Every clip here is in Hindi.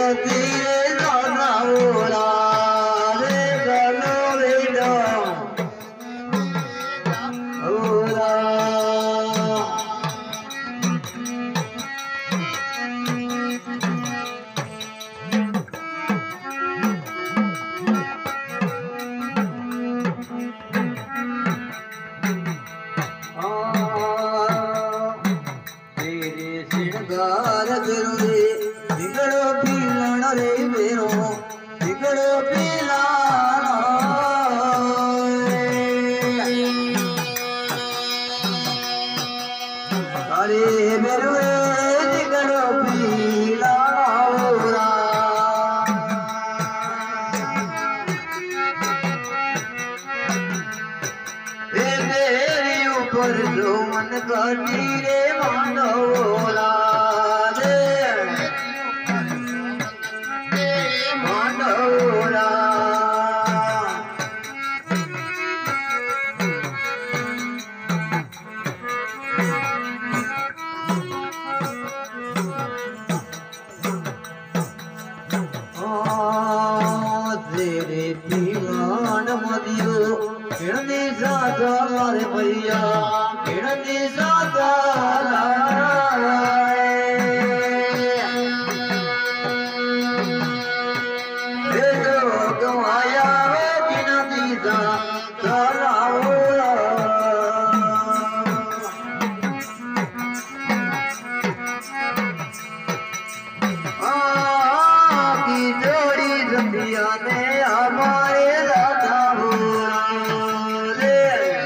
तीरे दाना बोला रे गलो बेटा बोला श्रृंगार बिरुदे बिगड़ो पीलन रे मेरो बिगड़ो पीलाना अरे मेरो बिगड़ो पीलाना ओरा मेरे ऊपर जो मन काटी रे मानवला तेरे पीमान मदियो किड़नी सादा रे भैया किड़नी सादा गवाया वे किड़नी सादा ने हमारे दादा बोला रे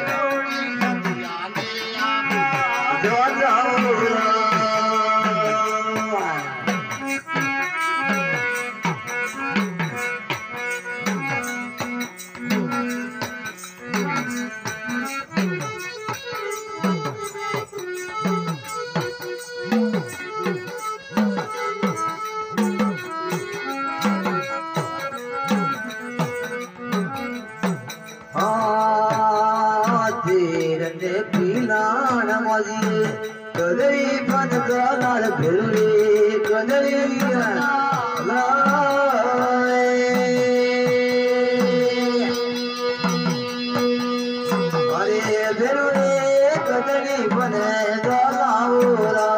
दादा बोला तेरे पीलान मजी कदरी बन काल फिरले कदरी अरे फिरले कदरी बने दादा बोला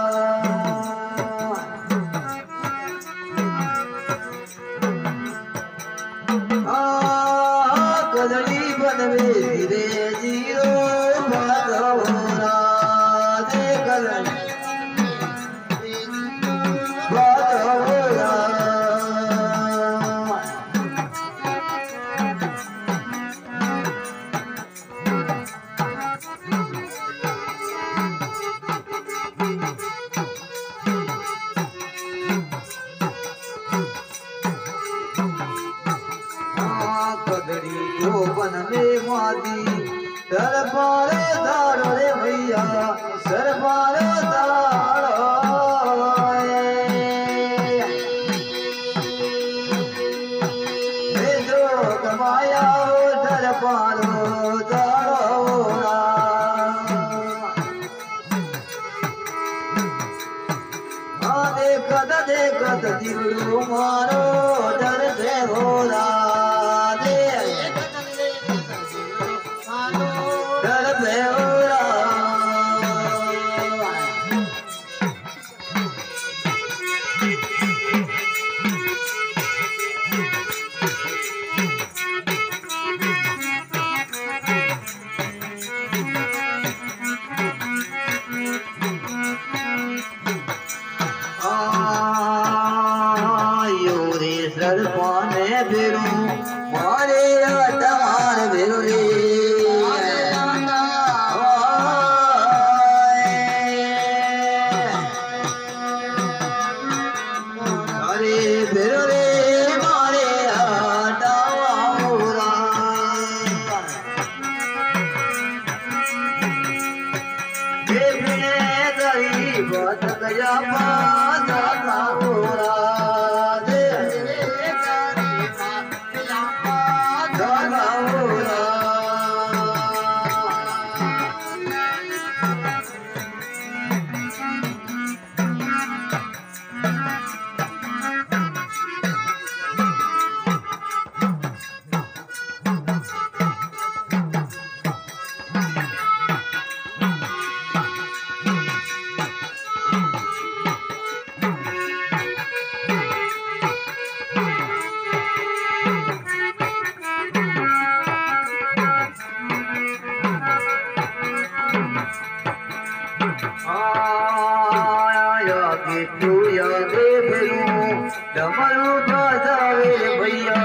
कदरी बन में धीरे जीरो भगवाना दे कदरी भगवाना कदरी को बन में मादी सरपार दारो रे भैया सरपार दारो जो कमाया वो सरपारो दारो देखत दिवड़ो मारो डर से होला सरपाने फिरू मारे तमार फिरू रे अरे फिरू रे मारे तमारा गरीब गया पादा पूरा डमरू बजावे भैया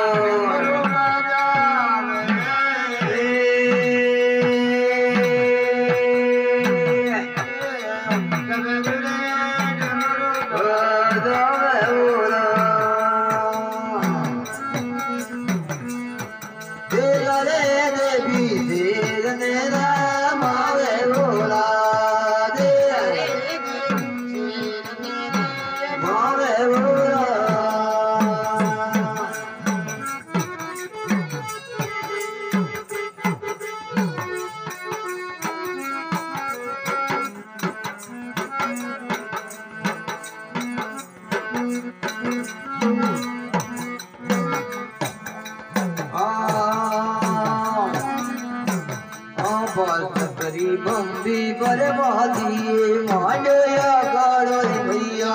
बम्बी बर्बादी मांडया गाड़ो भैया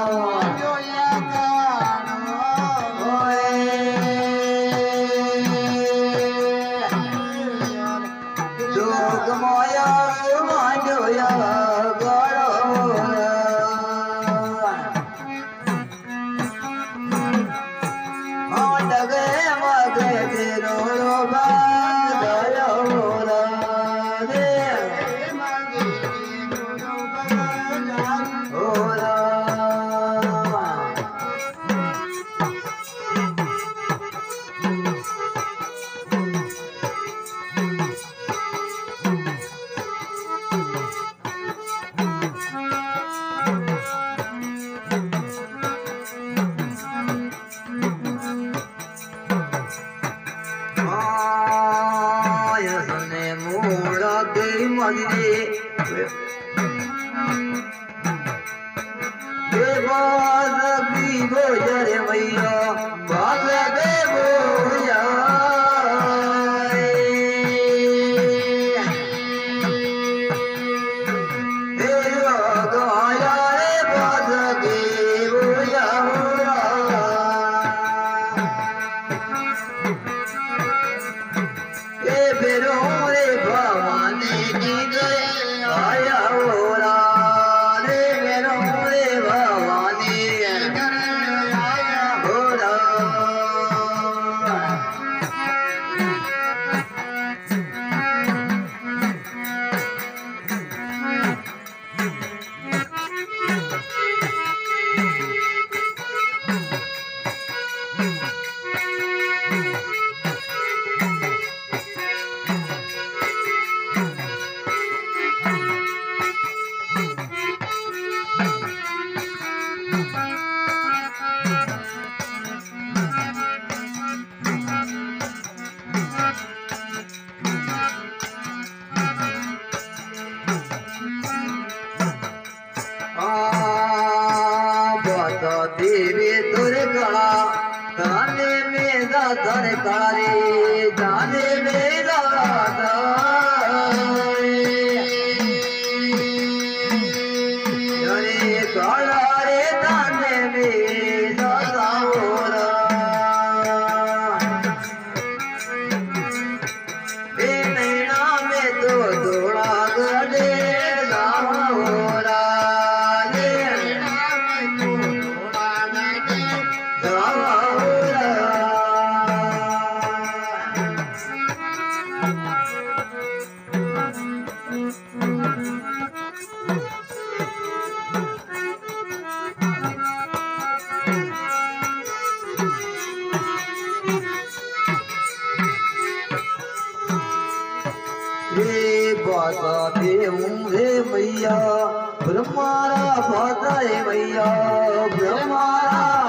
जोग माया मांडया गाड़ो डगे मगे तेरो भैया बाग बोया गाया रे बाग बोया बेरो रे भवानी की गए आया होरा रे बेरो रे भवानी देवे दुर्गा गाने में दादा रे जाने में दादा अरे काला रे दाने में दादा होरा नैना में तो थोड़ा गले दावा होरा बताते हूँ रे भैया ब्रह्मारा बताए भैया ब्रह्मारा